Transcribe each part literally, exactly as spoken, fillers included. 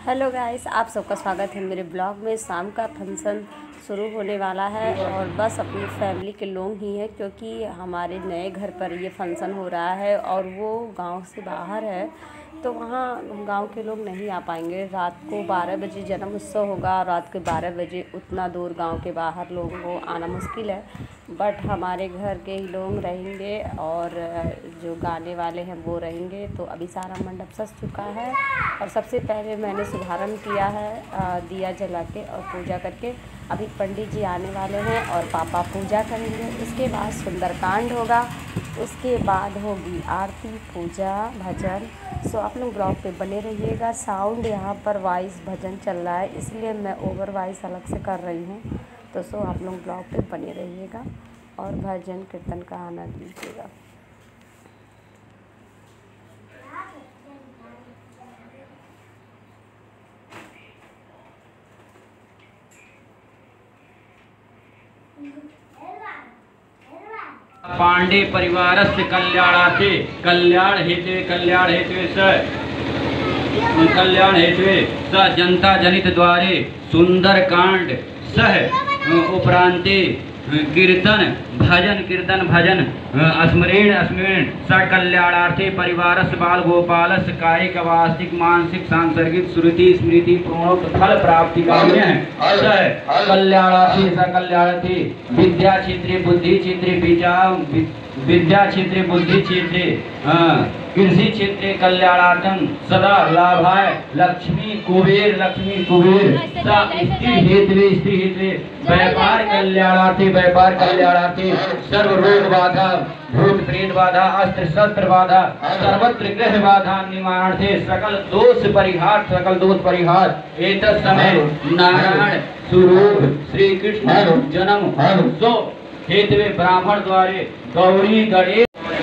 Hello guys, आप सबका स्वागत है मेरे ब्लॉग में। शाम का फंक्शन शुरू होने वाला है और बस अपनी फैमिली के लोग ही हैं, क्योंकि हमारे नए घर पर ये फंक्शन हो रहा है और वो गांव से बाहर है, तो वहाँ गांव के लोग नहीं आ पाएंगे। रात को बारह बजे जन्म उत्सव होगा, रात के बारह बजे उतना दूर गांव के बाहर लोगों को आना मुश्किल है। बट हमारे घर के ही लोग रहेंगे और जो गाने वाले हैं वो रहेंगे। तो अभी सारा मंडप सज चुका है और सबसे पहले मैंने शुभारंभ किया है दिया जला के और पूजा करके। अभी पंडित जी आने वाले हैं और पापा पूजा करेंगे। उसके बाद सुंदरकांड होगा, उसके बाद होगी आरती, पूजा, भजन। सो आप लोग ब्लॉग पे बने रहिएगा। साउंड यहाँ पर वॉइस भजन चल रहा है, इसलिए मैं ओवर वॉइस अलग से कर रही हूँ। तो सो आप लोग ब्लॉग पे बने रहिएगा और भजन कीर्तन का आनंद लीजिएगा। पांडे परिवारस्य कल्याणार्थे कल्याण हेतु कल्याण हेतु स कल्याण हेतु स जनता जनित द्वारे सुंदर कांड सह उपरांते कीर्तन भजन कीर्तन भजन स्मरण स्मरण स कल्याणार्थे परिवारस्य बाल गोपालस्य कायिक वास्तिक मानसिक सांसर्गिक श्रुति स्मृति प्रणोक्त फल प्राप्ति काम्य है। कल्याणार्थे स कल्याणार्थे विद्या क्षेत्रे बुद्धि क्षेत्रे विद्या विद्या क्षेत्रे बुद्धि क्षेत्रे कृषि क्षेत्रे कल्याणार्थम सदा लाभाय लक्ष्मी कुबेर लक्ष्मी कुबेर स्त्री हेतु स्त्री हेतु व्यापार कल्याणार्थी व्यापार कल्याणार्थी सर्व रोग बाधा भूत प्रेत बाधा अस्त्र शस्त्र बाधा सर्वत्र ग्रह बाधा निवारणार्थे सकल दोष परिहार सकल दोष परिहार एक समय नारायण स्वरूप श्री कृष्ण जन्म सो हेतु ब्राह्मण द्वारे गौरी गणेश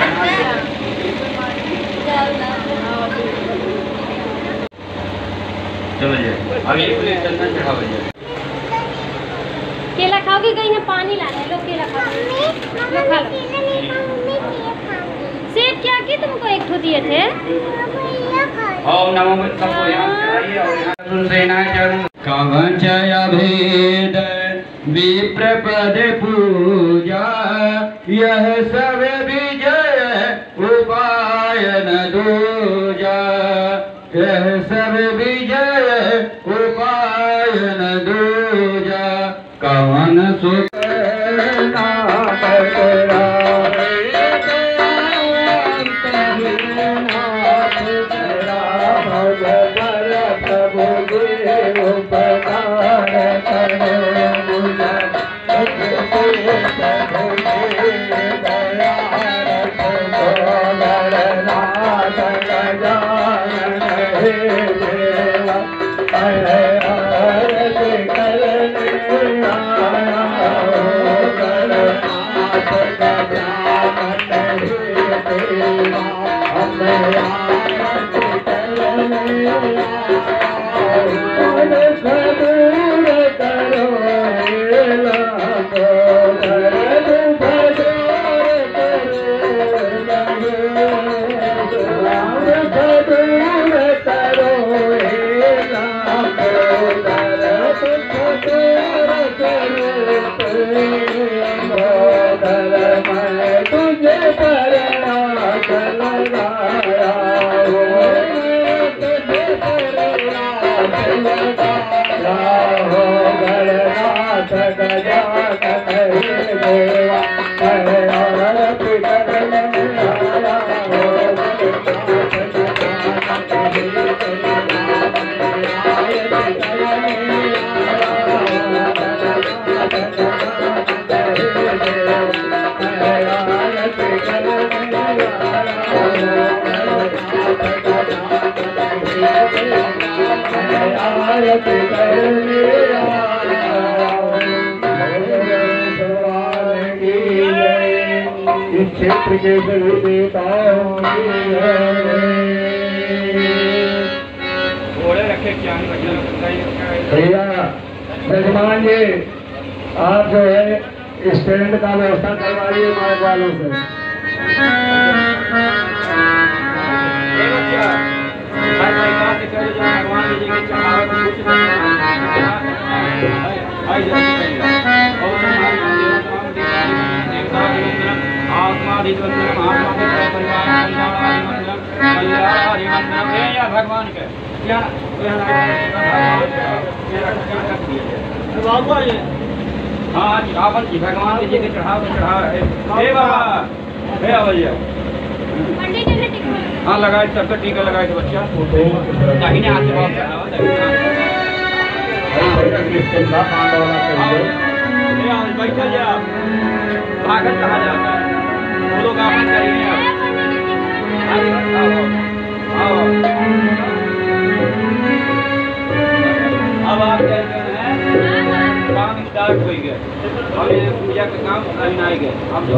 केला खाओगे? कहीं ना पानी लाना है, लो केला खाओ, लो खा लो। सेब क्या की तुमको एक ठो दिए थे। ओम नमो सबको यहाँ कवचय भेद विप्रपद पूजा यह सब विजय उपाय न दूजा यह सब विजय उपाय न दूजा कवन सुख क्षेत्र के सभी देवताओं रखे क्या भैया यजमान जी, आप जो है स्टैंड का व्यवस्था करवाइए माइक वालों से। हर प्रकार से भगवान जी के चढ़ावे कुछ आई भगवान के हाँ जी रावण जी भगवान जी के चढ़ाव चढ़ा हे बाबा हे भैया हाँ लगाए सबका टीका लगाए थे बच्चा दाहिने हाथ से बाप चढ़ावा बैठा जा भागत कहा जाता है वो लोग आप करिए अब आप कहते हैं काम स्टार्ट हो गया और ये पूजा का काम अभी नहीं गए अब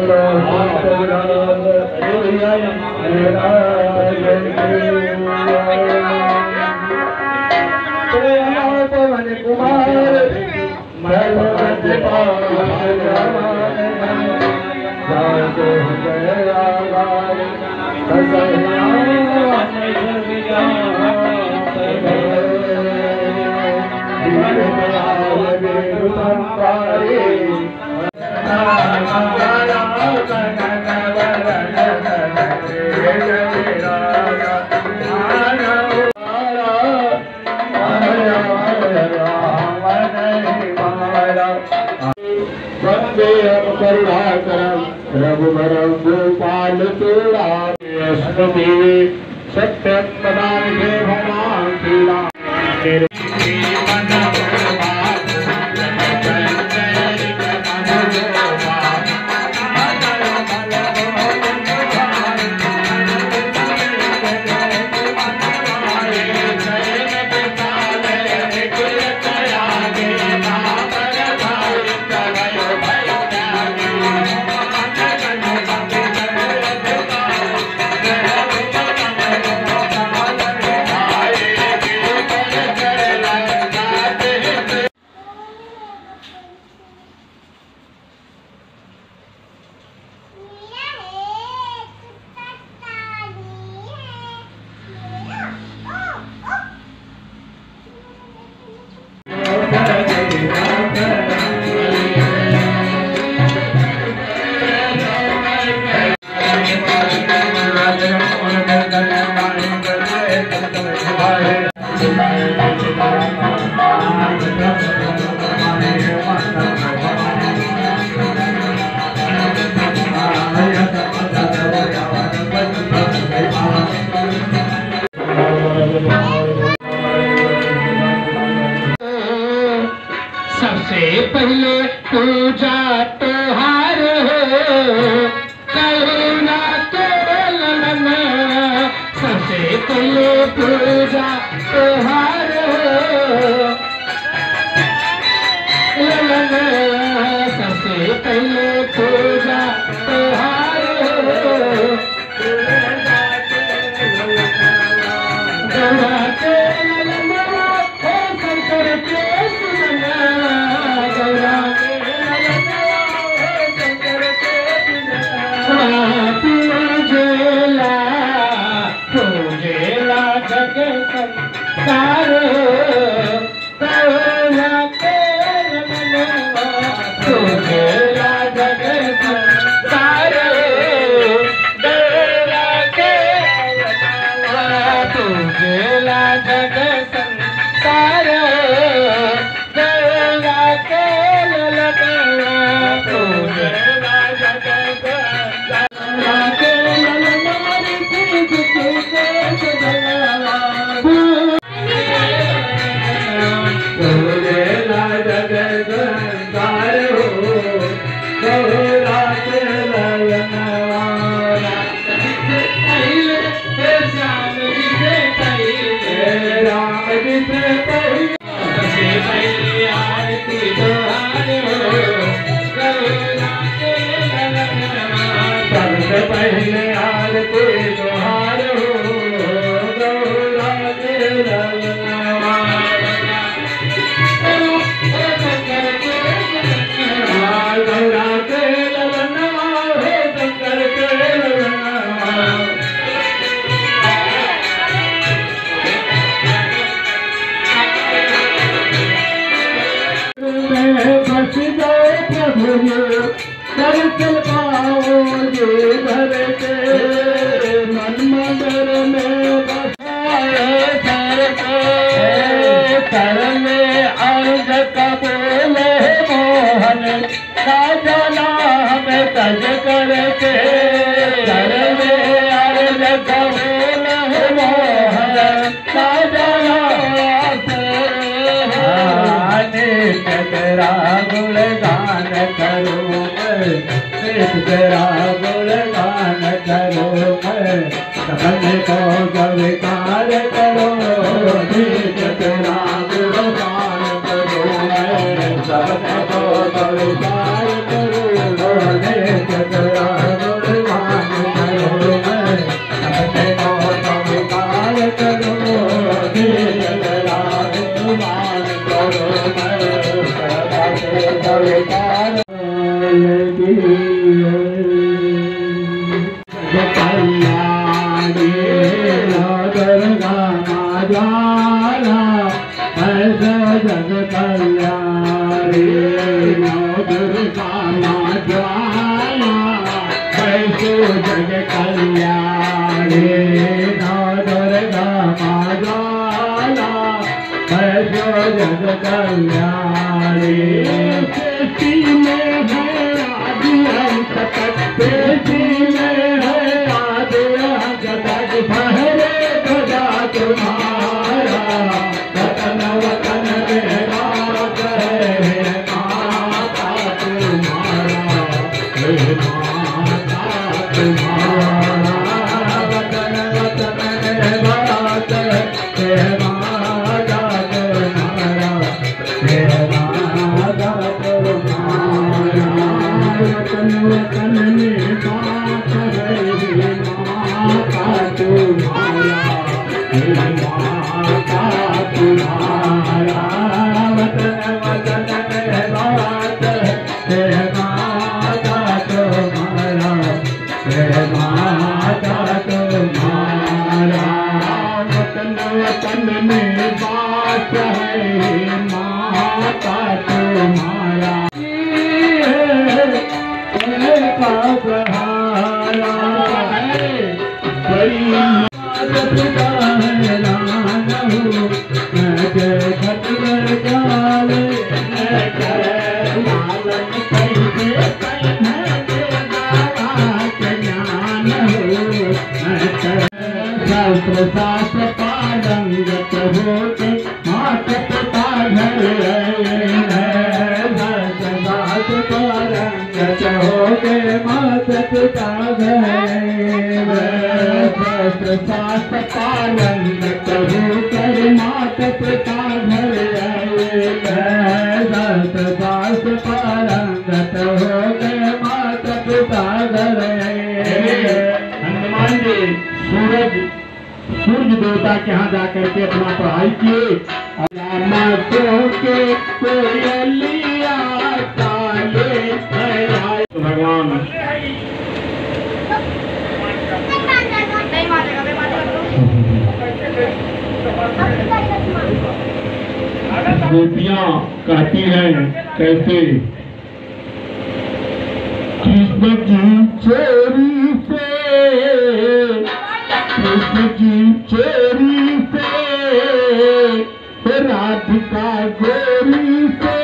रघुवरं गोपाल चूड़ा सत्यम पदार्थ भगवान श्रीरा सबसे पहले पूजा त्योहार करुणा केवल सबसे पहले पूजा त्योहार सबसे पहले पूजा त्योहार गौरा के शंकर के पूजेला पूजेला जग संसार पूजेला जग संसार पूजेला जग संसार राम के कर में अर्ज कबूले मोहन ना जाना हमें तज करके कर में अर्ज कबूले मोहन ना जाना तेरा गुणगान करूं मैं तेरा गुणगान करूं मैं सबने को स्वीकार करो तेरा गुणगान करूं मैं सबने को स्वीकार करूं तेरा गुणगान करूं मैं सबने को स्वीकार करूं तेरा गुणगान करूं कल्याणी दुर्गा ज्वाला ऐसा जग कल्याणी दुर्गा ज्वाला ऐसो जग कल्याणी दुर्गा ज्वाला ऐसो जग कल्याणी तुम्हारा वतन वतन माता तुम्हारा माता तुम्हारा वतन वतन माता माता तुम्हारा माता तुम्हारा वतन वतन में बात है माता तुम्हारा माता तुम्हारा वतन वतन में बात है माता तुम्हारा माता तुम्हारा वतन वतन में बात है माता तुम्हारा का सहारा है बड़ी पिता है रान हो मैं जय खतर जाल मैं जय लालन कैसे ज्ञान हो शास्त्र शास्त्र पारंगत होते मात पिता घर शास्त्र पारंगत होते मात पिता घर शास्त्र शास्त्र पारंगत होकर मात पिता घर शास्त्र शास्त्र पारंगत होकर मात पिता घर हनुमान जी सूरज सूर्य देवता के यहाँ जाकर के अपना पढ़ाई किए भगवान गोपियां कहती हैं कैसे कृष्ण की चोरी से कृष्ण की चोरी से राधिका गोरी से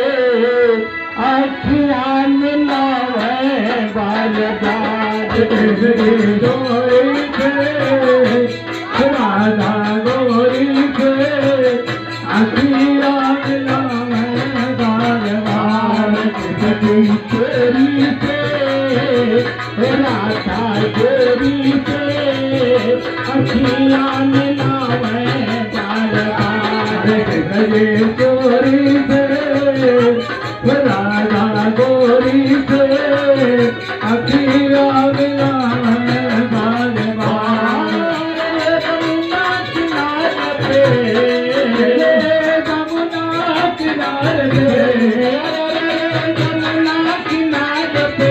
अखियां मिलावे बाल बाल गोरी से राधा गोरी से अखियां मिलावे बाल बाल चोरी से राधा गोरी से अखियां मिलावे बाल बाल चोरी से राधा गोरी से अखियां मिलावे बाल बाल यमुना किनारे पे यमुना किनारे पे यमुना किनारे पे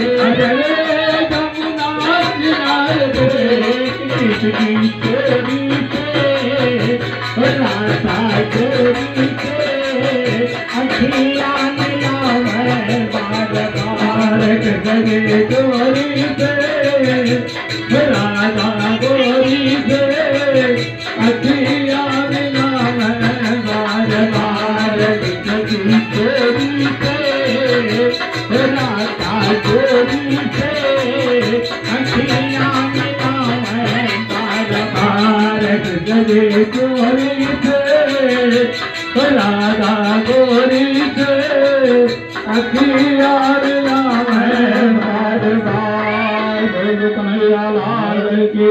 यमुना किनारे पे कृष्ण चोरी से राधा गोरी से अखियां मिलावे बाल बाल गोरी से राधा गोरी से अखियां से राधा गोरी से अखियार नाम है बार बार कन्हैया लाल की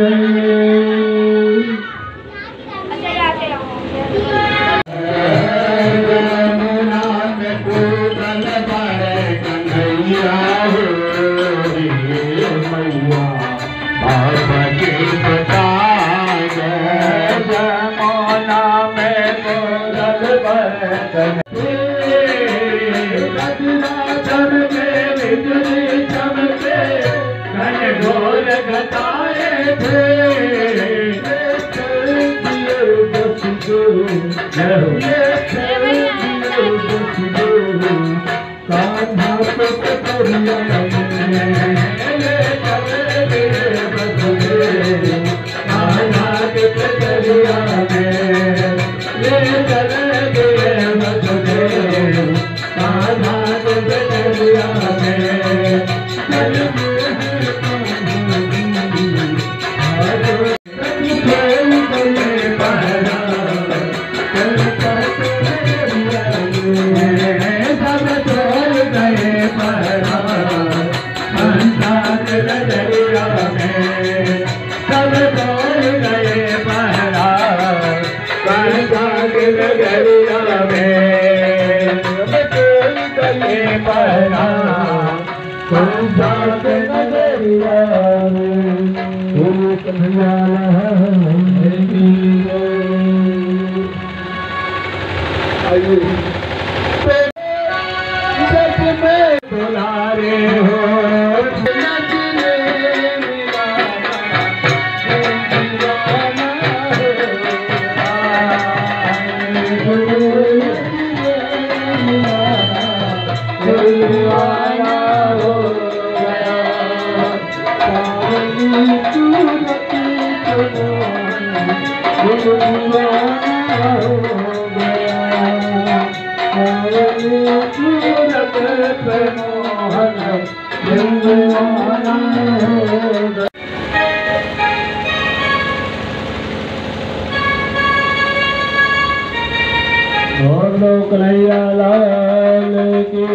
कन्हैया लाल की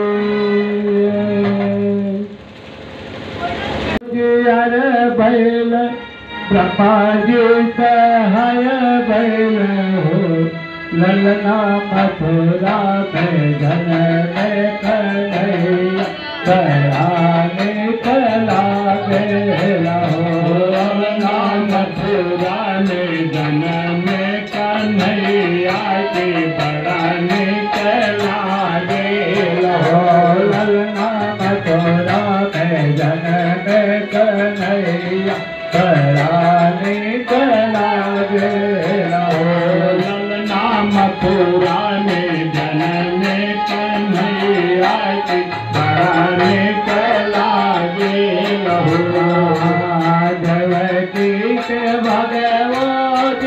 बैल ब्रह्मा जी सहाय बैल हो ललना मथुरा में जन में कन्हैया बयाने कला बेला हो ललना मथुरा में जन में कन्हैया की बड़ाने कला बेला हो ललना मथुरा में जन में कन्हैया बड़ाने कला बेला हो ललना मथुरा में जन में कन्हैया की बड़ाने कला बेला हो देवकी के भगवत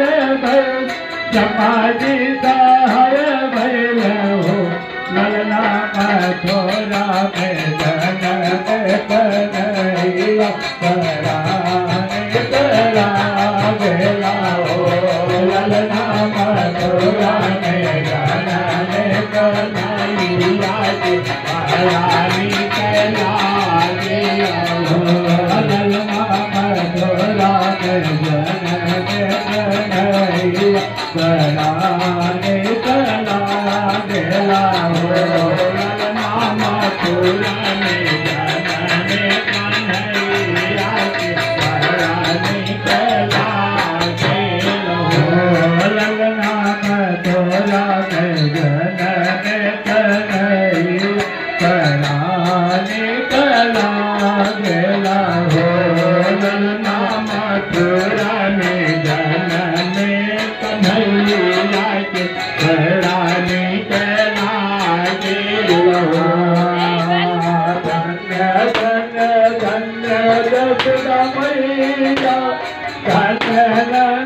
समाजी सहाय भैल हो ललना मथुरा में जन कन्हैया बड़ाने कला बेला हो ललना मथुरा में जन कन्हैया की बड़ाने कला बेला हो ललना मथुरा में जन कन्हैया बड़ाने कला बेला हो ललना मथुरा में जन कन्हैया की बड़ाने कला बेला हो ललना मथुरा में जन कन्हैया बड़ाने कला बेला हो ललना मथुरा में जन कन्हैया के बड़ाने कला बेला हो धन्य धन्य धन्य जसोदा मैया धन्य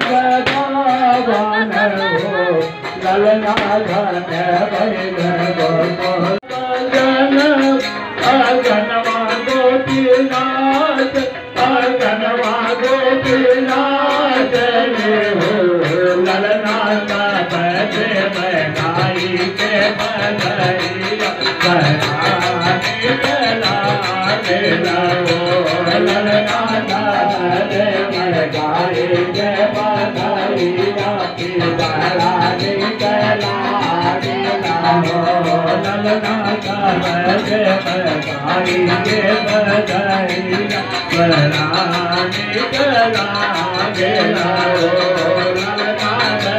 नंदन हो ललना धन्य भैल अगनवा गोपीनाथ अगनवा गोपीनाथ हो बड़ा निकला गेला हो ललना कमल बधाई के बधाइया बड़ा निकला गेला हो ललना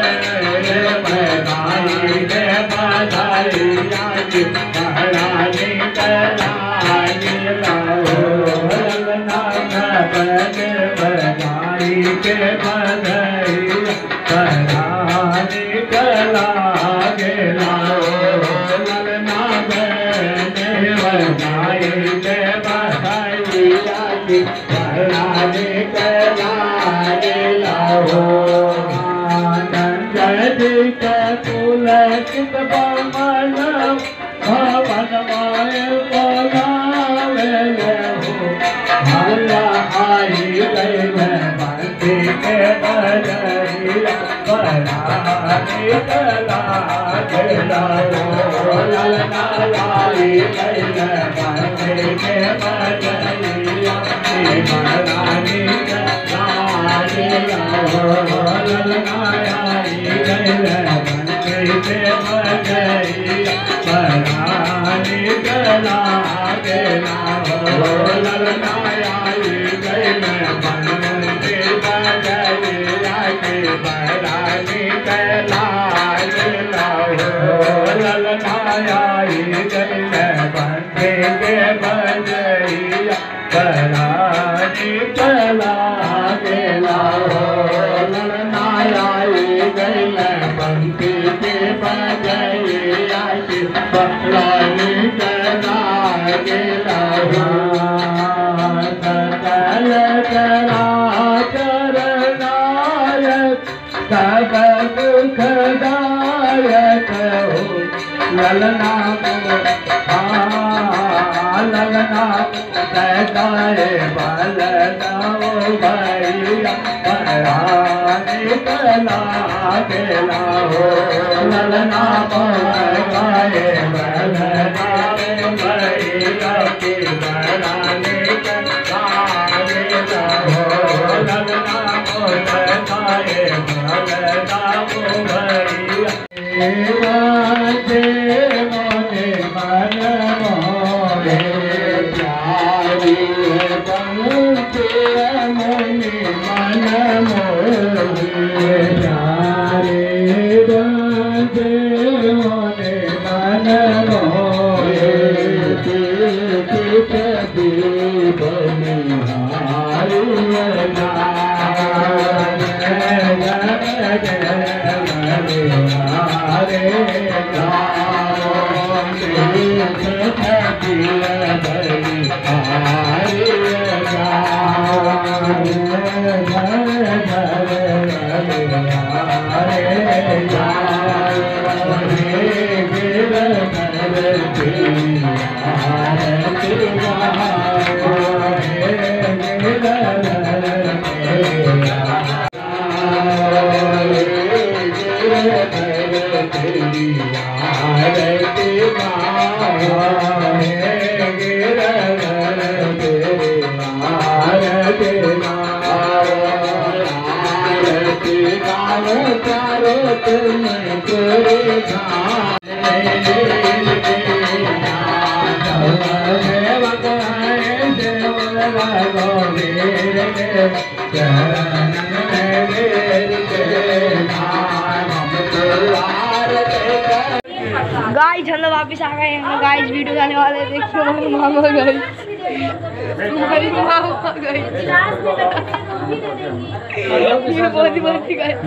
बधाई के बधाइया बड़ा निकला गेला हो ललना कमल बधाई के बधाइया बड़ा निकला गेला हो ललना बधाई के बधाइया बड़ा निकला गेला हो नंदी के पुलकित बमन भवन माय बोलावे हो भला आई गई बंदी के बजरिया बड़ा निकला गेला हो ललना आई गई बंदी के बजरिया बड़ा निकला गेला हो ललना आई गई बंदी के बजरिया बड़ा निकला गेला हो ललना आई गई बंदी बजरिया बड़ा निकला गेला हो ललना आई गई बंदी के बजरिया बड़ा निकला गेला हो ललना आई गई बंदी के बजरिया बड़ा निकला गेला हो सकल कला करनायक सब दुखदायक हो ललना ललना सदाए बलदाओ भैया बड़ा निकला गेला हो ललना गाए बलदाओ भैया के बड़ा निकला गेला हो ललना गाए बलदाओ भैया मोने मन मोरे प्यारी बनते मोने मन मोरे प्यारे बनते मोने मन मोरे कभी बनिहारी गाइस हम लोग वापिस आ गए हैं गाइस, वीडियो जाने वाले हैं। देखिए हमारी मामा गई हमारी मामा गई ये बहुत ही बहुत ही गई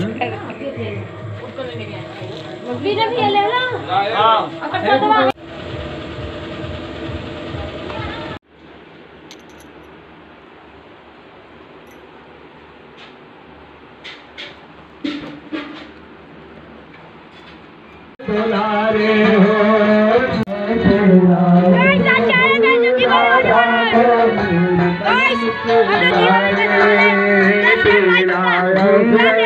वीडियो भी ले लो। हां बुलारे हो गाइस